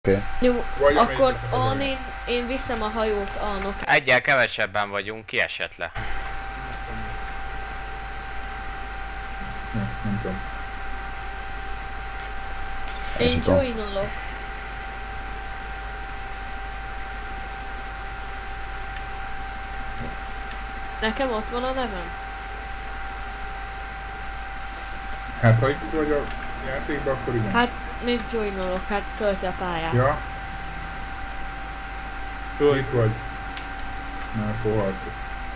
Okay. Jó, akkor én viszem a hajót Anok. Egyel kevesebben vagyunk, kiesett le. Nem tudom. Én joinolok. Nekem ott van a nevem? Hát ha itt vagy a játékban, akkor igen. Hát még joinolok, hát tölti a pályát. Ja. Itt vagy. Na, akkor haltok.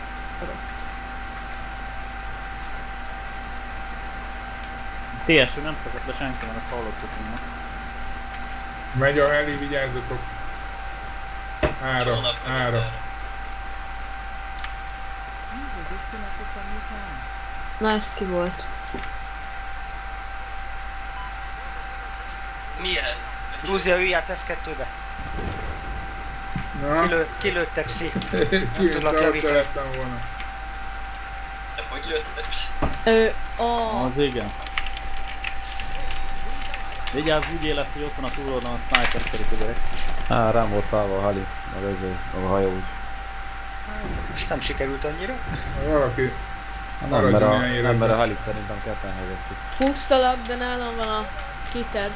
TSU nem szakadt le senki, mert ezt hallottuk innen. Megy a heli, vigyázzatok. Ára. Na, ez ki volt? Mi ez? Grúzia, ülj át F2-be. Na. Kilőttek szét. Nem Ki, tudlak javítani. lettem volna. De hogy lőttek? Az igen. Vigyázz, úgy lesz, hogy ott van a túloldalon a sniper szerint gyerek. Rám volt szállva a heli, meg a hajó úgy. Hát, most nem sikerült annyira. Valaki... Nem, mert a helit szerintem ketten helyeztük. Húztalak, de nálam van a kited.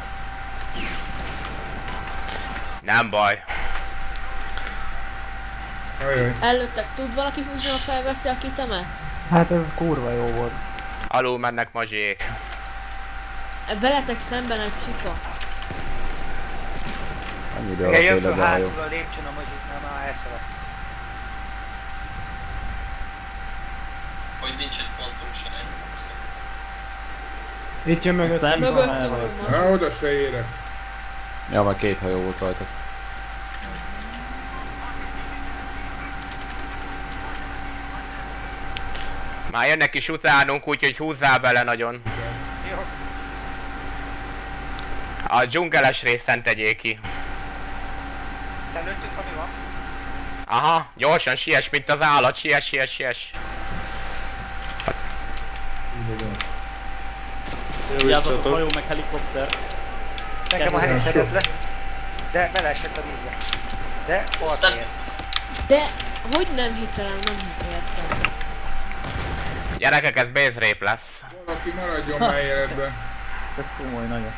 Nem baj. Ajaj. Előttek, tud valaki húzni, ha felveszi a kitemet? Hát ez kurva jó volt. Alul mennek mazsiék. Veletek szemben egy csipa. Annyi idő alatt Igen, jön élet föl a hajó. hátul a lépcsőn a mazsiknál, már elszaladt. Hogy nincs egy pontunk se ez. Itt jön mögöttünk. Mögöttünk. Na, oda se érek. Ja, már két hajó volt rajta. Már jönnek is utánunk, úgyhogy húzzál bele nagyon. Jó. A dzsungeles részen tegyék ki. Te lőttünk, ami van? Aha, gyorsan siess, mint az állat, siess. Vigyázzatok, a hajó meg helikopter. Nekem a heli szedett le. De beleesett a vízbe. De partra ért. De hogy nem hittelem, nem értem. Gyerekek, ez base rape lesz. Valaki maradjon már életben. Ez komoly nagyon.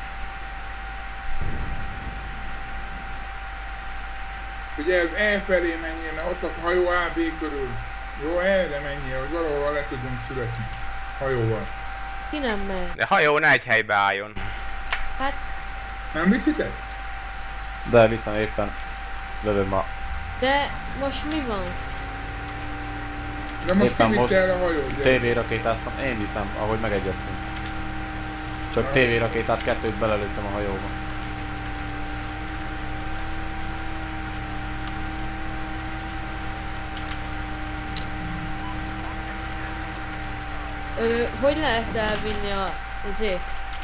Ugye ez E felé menjél, mert ott a hajó AB körül. Jó, erre menjél, hogy valahol le tudjunk születni. Hajóval. Ki nem megy? De hajó ne egy helybe álljon. Hát, Nem viszitek? De viszont éppen lövöm ma. de most mi van? De most Éppen kivitte el a hajót, gyere. TV rakétáztam, én viszem, ahogy megegyeztünk. Csak TV rakétát kettőt belelőttem a hajóba. Hogy lehet elvinni a izét?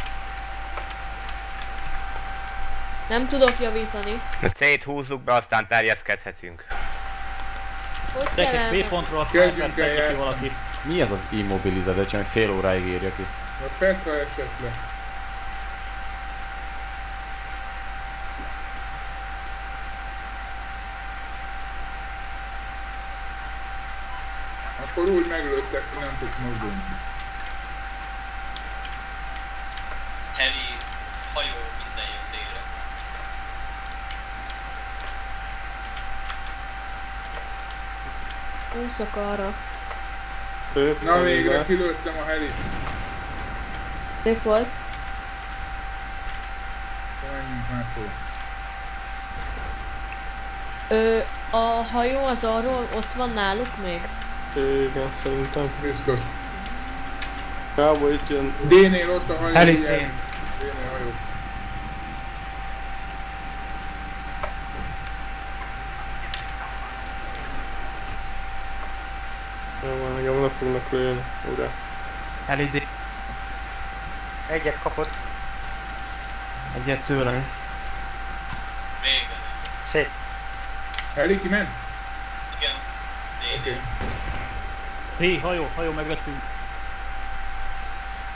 Nem tudok javítani. A C-t húzzuk be, aztán terjeszkedhetünk. Hogy kell Gyerekek, elmenni? B-pontról a Kezdjünk sniper el szedje ki játszani. valaki. Mi ez az immobilize, csak egy fél óráig írja ki. A Petra esett le. Akkor úgy meglőttek, hogy nem tudsz mozdulni. Heli, hajó, minden jön délre. Húzzak arra. Na végre kilőttem a helit. Szép volt. Menjünk már föl. A hajó az arról ott van náluk még? Igen, szerintem. Biztos. Gábor itt jön. D-nél ott a hajó. Helicén. D-nél hajó. Jó, engem le fognak lőni. Ura. Elidé. Egyet kapott. Egyet tőlem. Végre. Szép. Heli kiment? Igen. Oké. Spray, hajó megvettünk.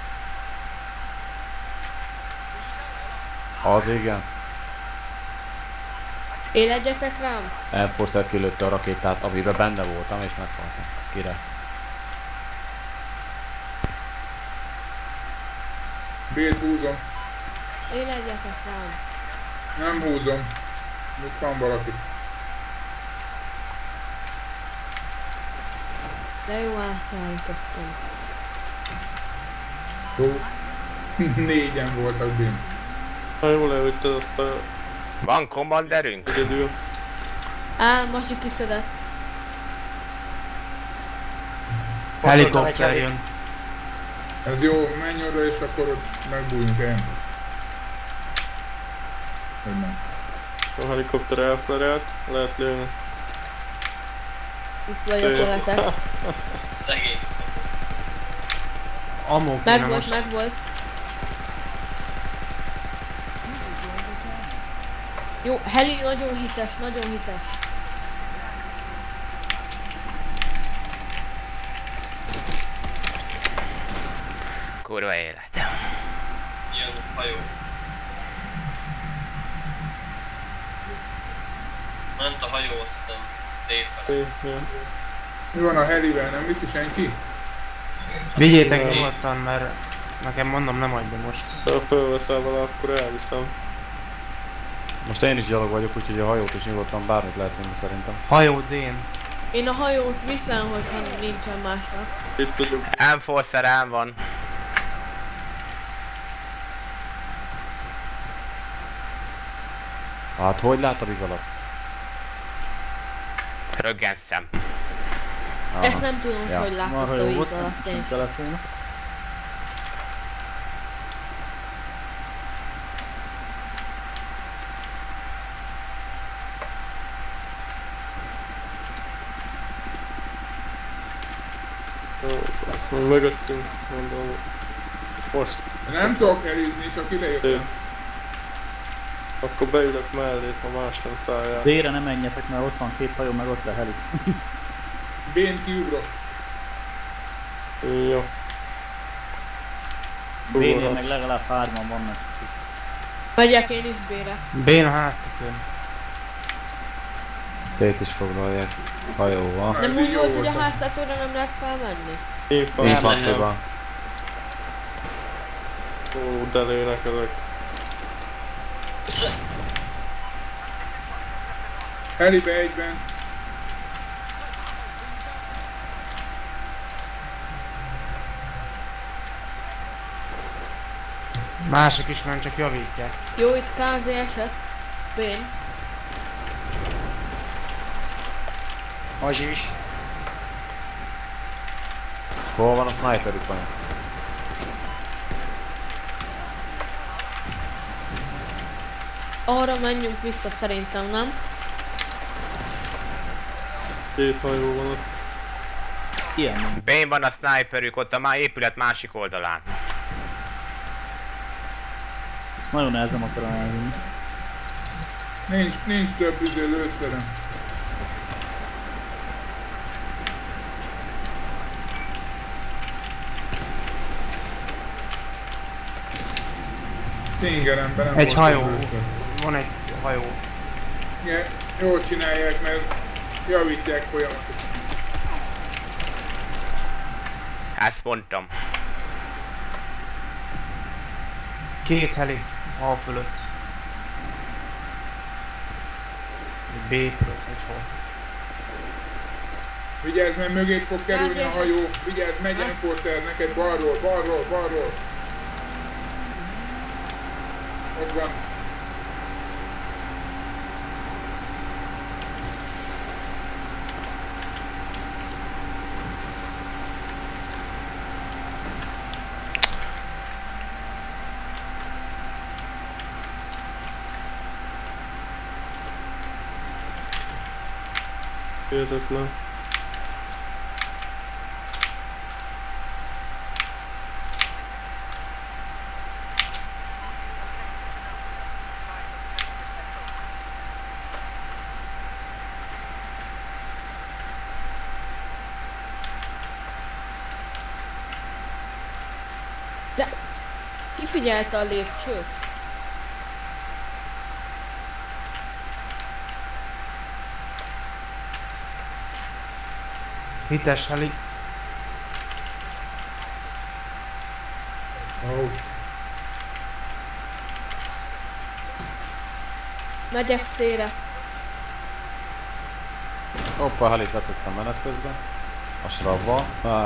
Az igen. Éledjetek rám? Enforcer kilőtte a rakétát, amiben benne voltam, és meghaltam. Kire? Bét húzom. Éledjetek rám. Nem húzom. Itt van valaki. De jó, átállítottam. Jó. Négyen voltak bén. Ha jól leütted azt a Van kommanderünk? egyedül. Á, Masi kiszedett. Pontoltam egy Helikopter helit. jön. Ez jó, menj oda és akkor ott megbújunk el. Hogy nem. A helikopter elflerelt, lehet lőni. Itt vagyok veletek. Szegény. Ammo kéne Megvolt, most. megvolt. Jó, Heli nagyon hites, nagyon hites. Kurva élet. Jön hajó. Ment a hajó, azt hiszem. Délfele. Ja. Mi van a helivel? Nem viszi senki? Vigyétek Nem. nyugodtan, mert nekem mondom nem adja most. Ha fölveszel vele, akkor elviszem. Most én is gyalog vagyok, úgyhogy a hajót is nyugodtan bármit lehet vinni szerintem. Hajó Dén. Én a hajót viszem, hogyha nincsen másnak. Itt vagyok. Enforcer el van. Hát hogy lát a víz alatt? Röggenszem. Aha. Ezt nem tudom, Ja. hogy látott Marha a jó víz volt, alatt én. ezt telefon. Ó, azt mondom, mögöttünk, mondom. Most, Nem tudok helizni, csak idejöttem. akkor beülök mellé, ha más nem szálljál. Délre nem menjetek, mert ott van két hajó, meg ott a heli. Bén kiugrok. Jó. Bénél meg Ugorhatsz. legalább 3-an vannak. Megyek én is B-re. Bén a háztak jön. Szét is foglalják. Hajóval. Nem Ez úgy jó volt, hogy a volt. háztatóra nem lehet felmenni? Én Nincs fel. makliban. Ó, de lőnek ezek. Helibe egyben. Mások is van, csak javítják. Jó, itt KZ esett. Bén. Mazsi is. Hol van a sniperük van? Arra menjünk vissza szerintem, nem? Két hajó van ott. Ilyen nem. Bén van a sniperük ott a épület másik oldalán. Ezt nagyon nehezen akarom elvinni. Nincs több lőszerem. Tingeremben nem Egy volt hajó. több lőszer. Van egy hajó. Igen, jól csinálják, mert javítják folyamatosan. Ezt mondtam. Két heli. A fölött. Egy B fölött, egy hol. Vigyázz, mert mögé fog kerülni a Azért- hajó. Vigyázz, megy enforcer neked balról, balról, balról. Ott van. Hihetetlen. Ki figyelte a lépcsőt? Hites heli. Ó, Megyek C-re. Hoppa, helit veszettem menet közben. A sravval.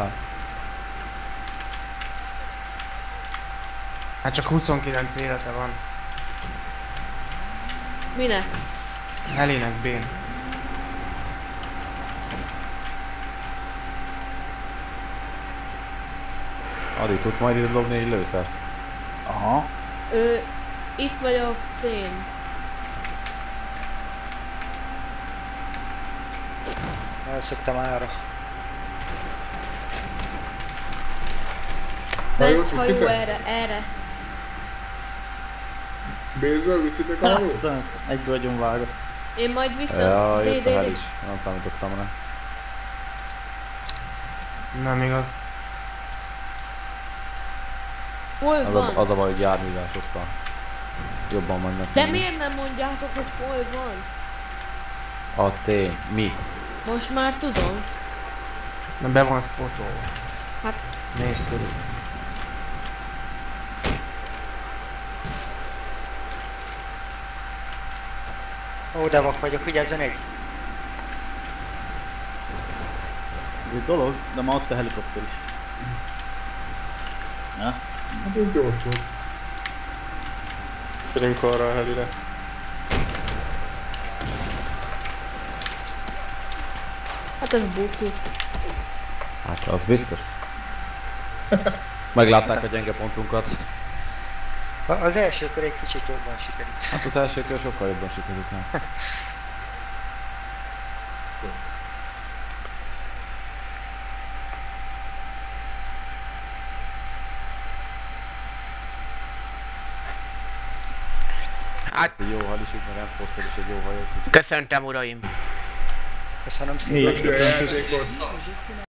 Hát csak 29 élete van. Minek? Helinek B-n. Adi, tudsz majd ide lopni egy lőszert? Aha. Itt vagyok C-n. Elszöktem ára. Ment Hajót hajó viszitek? erre. Bézből viszitek a hajót? Aztán egyből agyon vágott. Én majd vissza. Ja, jött a hel DD. is. Nem számítottam rá. Nem igaz. Hol Az van? a baj, hogy járművel sokkal jobban mennek. De mindig. miért nem mondjátok, hogy hol van? A C. Mi? Most már tudom. De be van spotolva. Hát Nézd körül. Ó, de vak vagyok, vigyázzon egy. Ez egy dolog, de ma ott a helikopter is. Na, Hát ez gyors volt. Gyerünk arra a helire. hát ez buki. Hát az biztos. Meglátták a gyenge pontunkat. Az első kör egy kicsit jobban sikerült. Hát az első kör sokkal jobban sikerült már. Hát, Egy jó halisik, meg Enforcer is egy jó hajó. köszöntem uraim. Köszönöm mi szépen. is Köszönöm. köszönjük. Játék volt.